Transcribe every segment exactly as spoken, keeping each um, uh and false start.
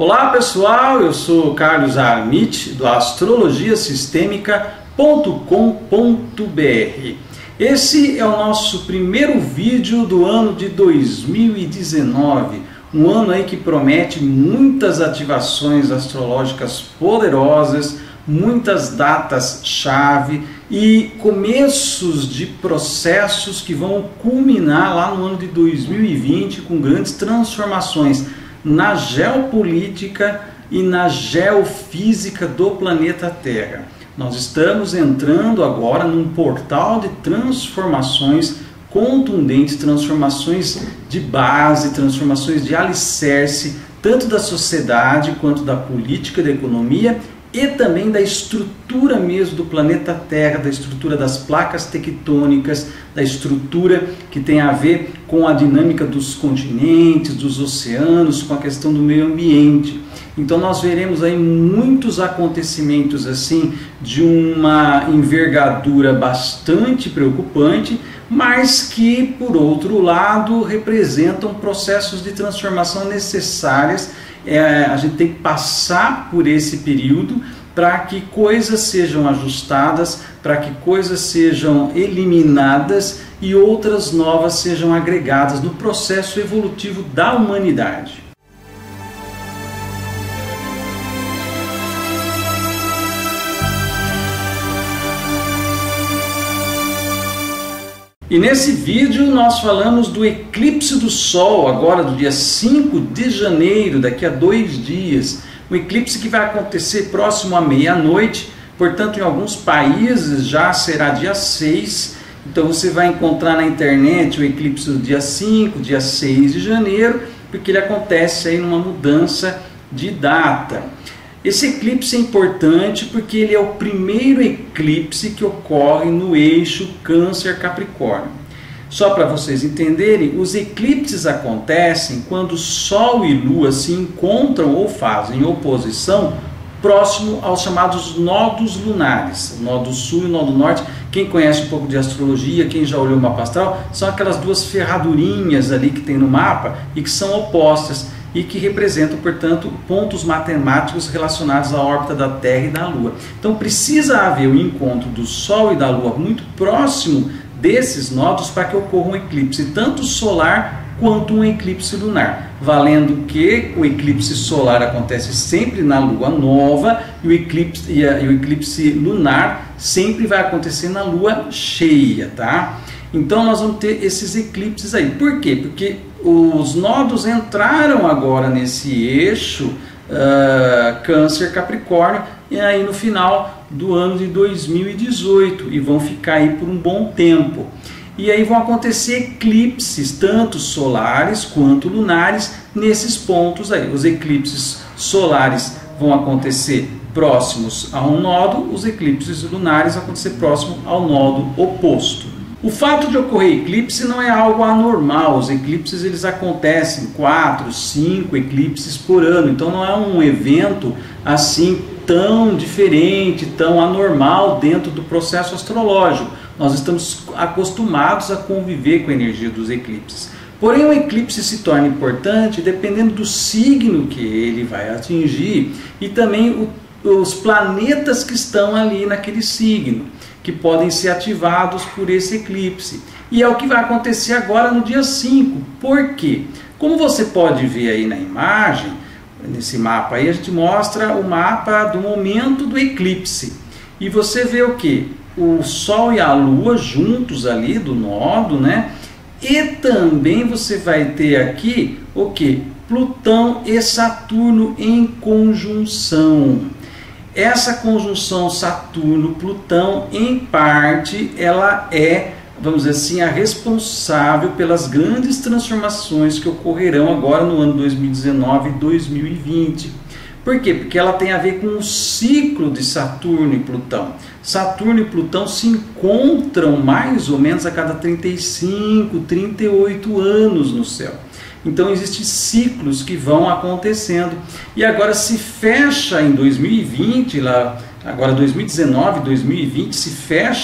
Olá pessoal, eu sou Carlos Armit do astrologia sistêmica ponto com ponto br. Esse é o nosso primeiro vídeo do ano de dois mil e dezenove, um ano aí que promete muitas ativações astrológicas poderosas, muitas datas-chave e começos de processos que vão culminar lá no ano de dois mil e vinte com grandes transformações na geopolítica e na geofísica do planeta Terra. Nós estamos entrando agora num portal de transformações contundentes, transformações de base, transformações de alicerce, tanto da sociedade quanto da política, da economia e também da estrutura mesmo do planeta Terra, da estrutura das placas tectônicas, da estrutura que tem a ver com a dinâmica dos continentes, dos oceanos, com a questão do meio ambiente. Então nós veremos aí muitos acontecimentos assim de uma envergadura bastante preocupante, mas que, por outro lado, representam processos de transformação necessárias. É, a gente tem que passar por esse período para que coisas sejam ajustadas, para que coisas sejam eliminadas e outras novas sejam agregadas no processo evolutivo da humanidade. E nesse vídeo nós falamos do eclipse do Sol, agora do dia cinco de janeiro, daqui a dois dias. Um eclipse que vai acontecer próximo à meia-noite, portanto em alguns países já será dia seis. Então você vai encontrar na internet o eclipse do dia cinco, dia seis de janeiro, porque ele acontece aí numa mudança de data. Esse eclipse é importante porque ele é o primeiro eclipse que ocorre no eixo Câncer-Capricórnio. Só para vocês entenderem, os eclipses acontecem quando Sol e Lua se encontram ou fazem oposição próximo aos chamados nodos lunares, o nó do sul e o nó do norte. Quem conhece um pouco de astrologia, quem já olhou o mapa astral, são aquelas duas ferradurinhas ali que tem no mapa e que são opostas e que representam, portanto, pontos matemáticos relacionados à órbita da Terra e da Lua. Então precisa haver o encontro do Sol e da Lua muito próximo desses nodos para que ocorra um eclipse, tanto solar quanto um eclipse lunar, valendo que o eclipse solar acontece sempre na Lua nova e o eclipse, e a, e o eclipse lunar sempre vai acontecer na Lua cheia, tá? Então nós vamos ter esses eclipses aí. Por quê? Porque os nodos entraram agora nesse eixo uh, Câncer-Capricórnio e aí no final do ano de dois mil e dezoito e vão ficar aí por um bom tempo. E aí vão acontecer eclipses, tanto solares quanto lunares, nesses pontos aí. Os eclipses solares vão acontecer próximos a um nodo, os eclipses lunares vão acontecer próximo ao nodo oposto. O fato de ocorrer eclipse não é algo anormal. Os eclipses eles acontecem quatro, cinco eclipses por ano, então não é um evento assim tão diferente, tão anormal dentro do processo astrológico. Nós estamos acostumados a conviver com a energia dos eclipses. Porém, o eclipse se torna importante dependendo do signo que ele vai atingir e também o, os planetas que estão ali naquele signo, que podem ser ativados por esse eclipse. E é o que vai acontecer agora no dia cinco. Por quê? Como você pode ver aí na imagem, nesse mapa aí, a gente mostra o mapa do momento do eclipse. E você vê o quê? O Sol e a Lua juntos ali do nodo, né? E também você vai ter aqui o quê? Plutão e Saturno em conjunção. Essa conjunção Saturno-Plutão, em parte, ela é, vamos dizer assim, a responsável pelas grandes transformações que ocorrerão agora no ano dois mil e dezenove e dois mil e vinte. Por quê? Porque ela tem a ver com o ciclo de Saturno e Plutão. Saturno e Plutão se encontram mais ou menos a cada trinta e cinco, trinta e oito anos no céu. Então existem ciclos que vão acontecendo e agora se fecha em dois mil e vinte, lá, agora dois mil e dezenove, dois mil e vinte, se fecha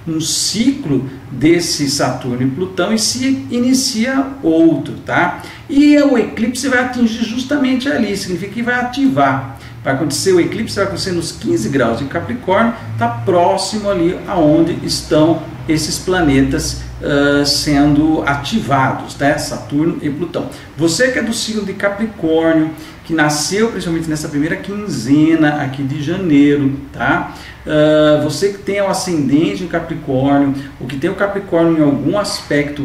um ciclo desse Saturno e Plutão e se inicia outro, tá? E o eclipse vai atingir justamente ali, significa que vai ativar. Vai acontecer o eclipse, vai acontecer nos quinze graus de Capricórnio, está próximo ali aonde estão esses planetas uh, sendo ativados, né? Saturno e Plutão. Você que é do signo de Capricórnio, que nasceu principalmente nessa primeira quinzena aqui de janeiro, tá? Uh, você que tem o ascendente em Capricórnio, ou que tem o Capricórnio em algum aspecto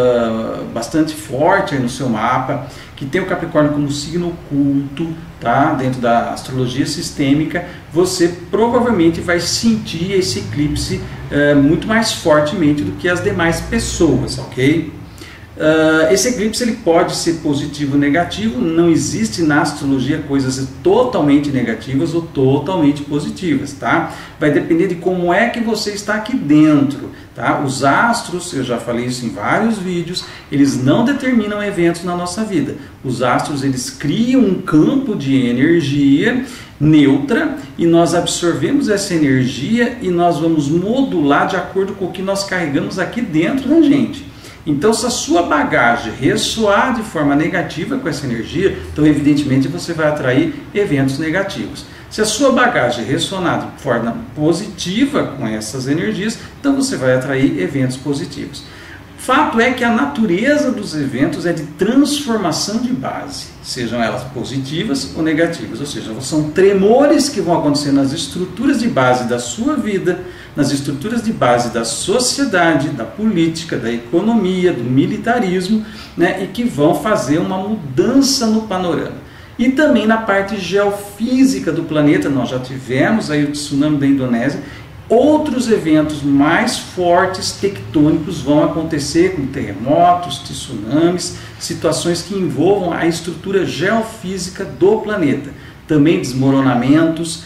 uh, bastante forte aí no seu mapa, que tem o Capricórnio como signo oculto, tá? Dentro da astrologia sistêmica, você provavelmente vai sentir esse eclipse uh, muito mais fortemente do que as demais pessoas, ok? Uh, esse eclipse ele pode ser positivo ou negativo, não existe na astrologia coisas totalmente negativas ou totalmente positivas, tá? Vai depender de como é que você está aqui dentro, tá? Os astros, eu já falei isso em vários vídeos, eles não determinam eventos na nossa vida. Os astros, eles criam um campo de energia neutra e nós absorvemos essa energia e nós vamos modular de acordo com o que nós carregamos aqui dentro da gente. Então, se a sua bagagem ressoar de forma negativa com essa energia, então evidentemente você vai atrair eventos negativos. Se a sua bagagem ressonar de forma positiva com essas energias, então você vai atrair eventos positivos. Fato é que a natureza dos eventos é de transformação de base, sejam elas positivas ou negativas, ou seja, são tremores que vão acontecer nas estruturas de base da sua vida, nas estruturas de base da sociedade, da política, da economia, do militarismo, né, e que vão fazer uma mudança no panorama. E também na parte geofísica do planeta, nós já tivemos aí o tsunami da Indonésia. Outros eventos mais fortes tectônicos vão acontecer com terremotos, tsunamis, situações que envolvam a estrutura geofísica do planeta. Também desmoronamentos,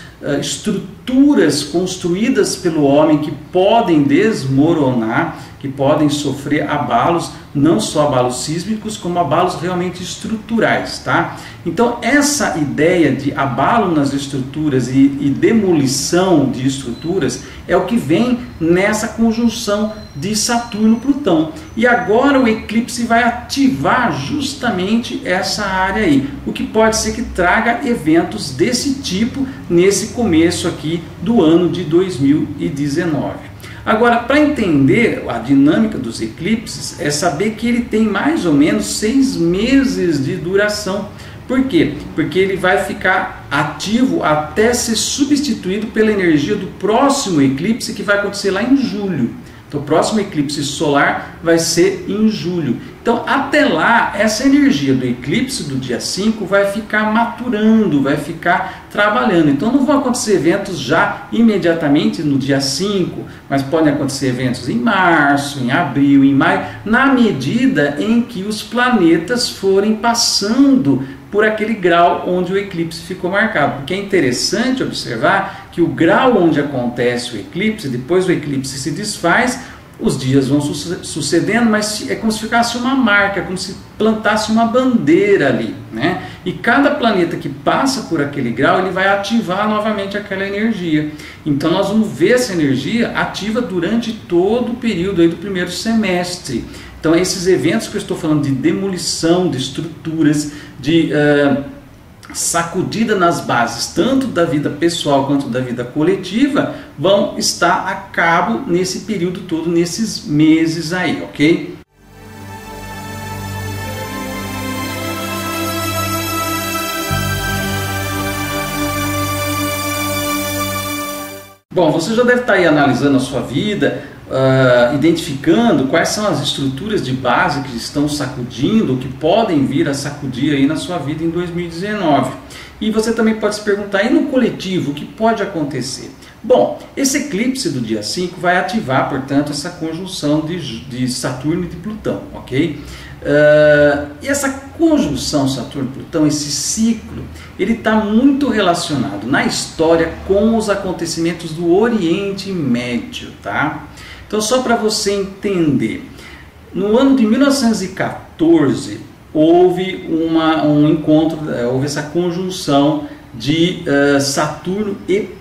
estruturas construídas pelo homem que podem desmoronar, que podem sofrer abalos, não só abalos sísmicos, como abalos realmente estruturais, tá? Então, essa ideia de abalo nas estruturas e, e demolição de estruturas é o que vem nessa conjunção de Saturno-Plutão. E agora o eclipse vai ativar justamente essa área aí, o que pode ser que traga eventos desse tipo nesse começo aqui do ano de dois mil e dezenove. Agora, para entender a dinâmica dos eclipses, é saber que ele tem mais ou menos seis meses de duração. Por quê? Porque ele vai ficar ativo até ser substituído pela energia do próximo eclipse, que vai acontecer lá em julho. Então, o próximo eclipse solar vai ser em julho. Então, até lá, essa energia do eclipse do dia cinco vai ficar maturando, vai ficar trabalhando. Então, não vão acontecer eventos já imediatamente no dia cinco, mas podem acontecer eventos em março, em abril, em maio, na medida em que os planetas forem passando por aquele grau onde o eclipse ficou marcado. Porque é interessante observar que o grau onde acontece o eclipse, depois o eclipse se desfaz, os dias vão sucedendo, mas é como se ficasse uma marca, como se plantasse uma bandeira ali, né? E cada planeta que passa por aquele grau, ele vai ativar novamente aquela energia. Então nós vamos ver essa energia ativa durante todo o período aí do primeiro semestre. Então esses eventos que eu estou falando de demolição de estruturas, de uh, sacudida nas bases, tanto da vida pessoal quanto da vida coletiva, vão estar a cabo nesse período todo, nesses meses aí, ok? Bom, você já deve estar aí analisando a sua vida, uh, identificando quais são as estruturas de base que estão sacudindo, que podem vir a sacudir aí na sua vida em dois mil e dezenove. E você também pode se perguntar, e no coletivo, o que pode acontecer? Bom, esse eclipse do dia cinco vai ativar, portanto, essa conjunção de, de Saturno e de Plutão, ok? Uh, e essa conjunção Saturno-Plutão, esse ciclo, ele está muito relacionado na história com os acontecimentos do Oriente Médio, tá? Então, só para você entender, no ano de mil novecentos e quatorze, houve uma, um encontro, houve essa conjunção de uh, Saturno e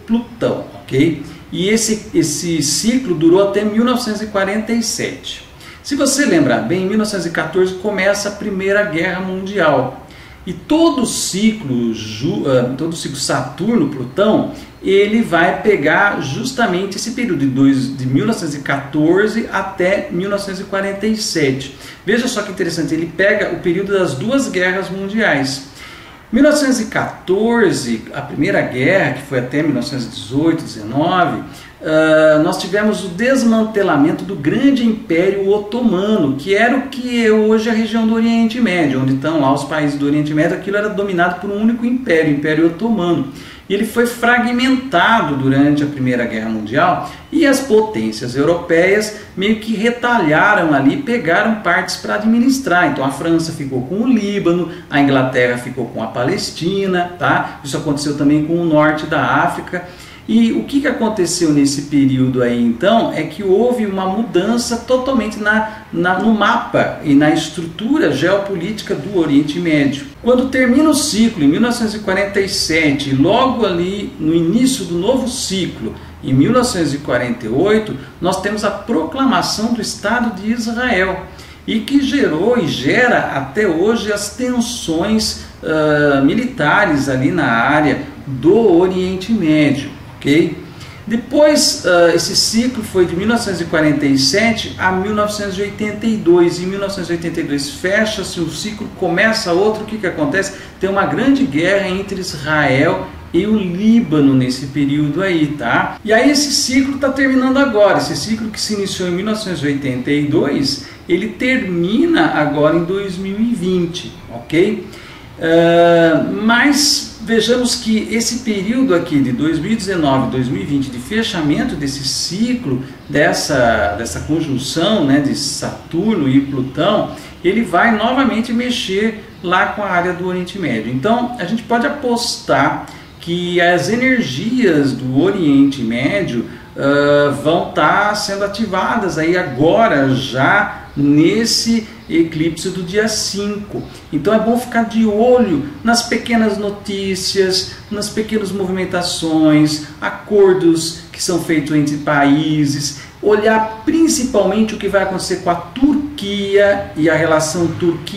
Plutão, ok? E esse, esse ciclo durou até mil novecentos e quarenta e sete. Se você lembrar bem, em mil novecentos e quatorze começa a Primeira Guerra Mundial. E todo o ciclo, todo o ciclo Saturno-Plutão, ele vai pegar justamente esse período de, dois, de mil novecentos e quatorze até mil novecentos e quarenta e sete. Veja só que interessante, ele pega o período das duas guerras mundiais. mil novecentos e quatorze, a Primeira Guerra, que foi até mil novecentos e dezoito, dezenove, uh, nós tivemos o desmantelamento do grande Império Otomano, que era o que é hoje a região do Oriente Médio, onde estão lá os países do Oriente Médio. Aquilo era dominado por um único império, o Império Otomano. E ele foi fragmentado durante a Primeira Guerra Mundial e as potências europeias meio que retalharam ali, pegaram partes para administrar. Então a França ficou com o Líbano, a Inglaterra ficou com a Palestina, tá? Isso aconteceu também com o norte da África. E o que, que aconteceu nesse período aí, então, é que houve uma mudança totalmente na, na, no mapa e na estrutura geopolítica do Oriente Médio. Quando termina o ciclo, em mil novecentos e quarenta e sete, logo ali no início do novo ciclo, em mil novecentos e quarenta e oito, nós temos a proclamação do Estado de Israel, e que gerou e gera até hoje as tensões uh, militares ali na área do Oriente Médio. Okay? Depois, uh, esse ciclo foi de mil novecentos e quarenta e sete a mil novecentos e oitenta e dois. Em mil novecentos e oitenta e dois fecha-se um ciclo, começa outro. O que, que acontece? Tem uma grande guerra entre Israel e o Líbano nesse período aí, tá? E aí esse ciclo está terminando agora. Esse ciclo que se iniciou em mil novecentos e oitenta e dois, ele termina agora em dois mil e vinte, ok? Uh, mas vejamos que esse período aqui de dois mil e dezenove, dois mil e vinte, de fechamento desse ciclo, dessa, dessa conjunção, né, de Saturno e Plutão, ele vai novamente mexer lá com a área do Oriente Médio. Então a gente pode apostar que as energias do Oriente Médio uh, vão estar sendo ativadas aí agora, já nesse eclipse do dia cinco. Então é bom ficar de olho nas pequenas notícias, nas pequenas movimentações, acordos que são feitos entre países, olhar principalmente o que vai acontecer com a Turquia e a relação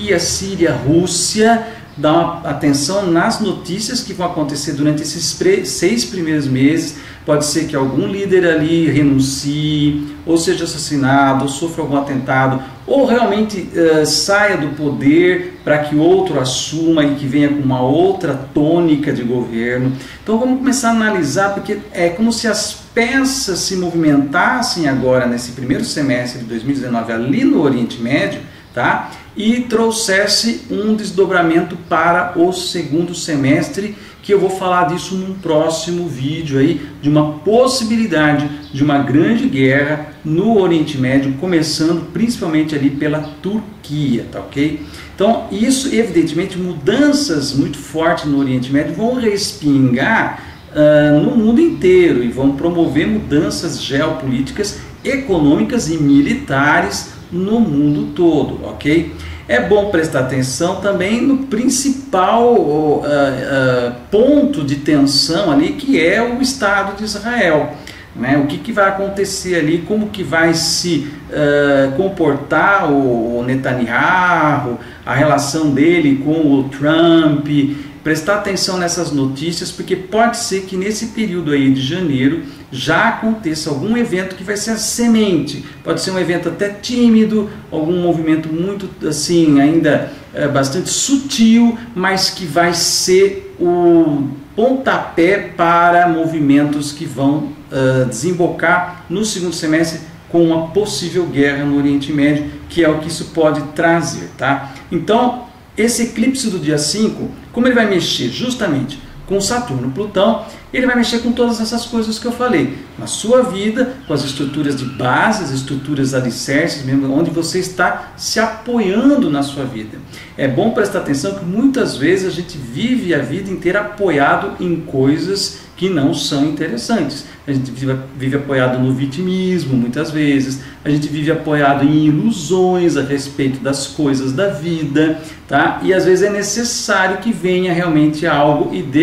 Turquia-Síria-Rússia. Dá uma atenção nas notícias que vão acontecer durante esses seis primeiros meses. Pode ser que algum líder ali renuncie, ou seja assassinado, ou sofra algum atentado, ou realmente uh, saia do poder para que outro assuma e que venha com uma outra tônica de governo. Então vamos começar a analisar, porque é como se as peças se movimentassem agora nesse primeiro semestre de dois mil e dezenove ali no Oriente Médio, tá? E trouxesse um desdobramento para o segundo semestre, que eu vou falar disso num próximo vídeo aí, de uma possibilidade de uma grande guerra no Oriente Médio, começando principalmente ali pela Turquia, tá ok? Então isso, evidentemente, mudanças muito fortes no Oriente Médio vão respingar uh, no mundo inteiro e vão promover mudanças geopolíticas, econômicas e militares no mundo todo, ok? É bom prestar atenção também no principal uh, uh, ponto de tensão ali, que é o Estado de Israel. Né? O que, que vai acontecer ali, como que vai se uh, comportar o Netanyahu, a relação dele com o Trump. Prestar atenção nessas notícias, porque pode ser que nesse período aí de janeiro já aconteça algum evento que vai ser a semente. Pode ser um evento até tímido, algum movimento muito assim, ainda é, bastante sutil, mas que vai ser o pontapé para movimentos que vão uh, desembocar no segundo semestre com uma possível guerra no Oriente Médio, que é o que isso pode trazer, tá? Então, esse eclipse do dia cinco, como ele vai mexer justamente com Saturno, Plutão, ele vai mexer com todas essas coisas que eu falei, na sua vida, com as estruturas de base, as estruturas alicerces, mesmo onde você está se apoiando na sua vida. É bom prestar atenção que muitas vezes a gente vive a vida inteira apoiado em coisas que não são interessantes. A gente vive, vive apoiado no vitimismo, muitas vezes. A gente vive apoiado em ilusões a respeito das coisas da vida, tá? E às vezes é necessário que venha realmente algo e dê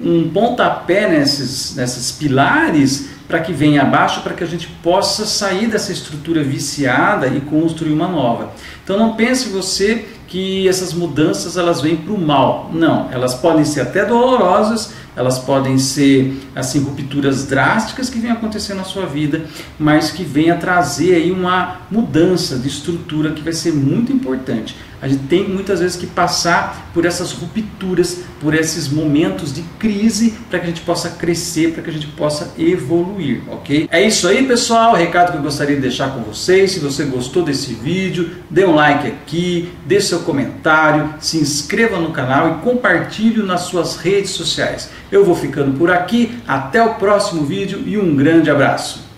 um pontapé nesses, nesses pilares para que venha abaixo, para que a gente possa sair dessa estrutura viciada e construir uma nova. Então não pense você que essas mudanças elas vêm para o mal. Não, elas podem ser até dolorosas, elas podem ser assim rupturas drásticas que vêm acontecer na sua vida, mas que venha trazer aí uma mudança de estrutura que vai ser muito importante. A gente tem muitas vezes que passar por essas rupturas, por esses momentos de crise, para que a gente possa crescer, para que a gente possa evoluir, ok? É isso aí, pessoal, o recado que eu gostaria de deixar com vocês. Se você gostou desse vídeo, dê um like aqui, dê seu comentário, se inscreva no canal e compartilhe nas suas redes sociais. Eu vou ficando por aqui, até o próximo vídeo e um grande abraço!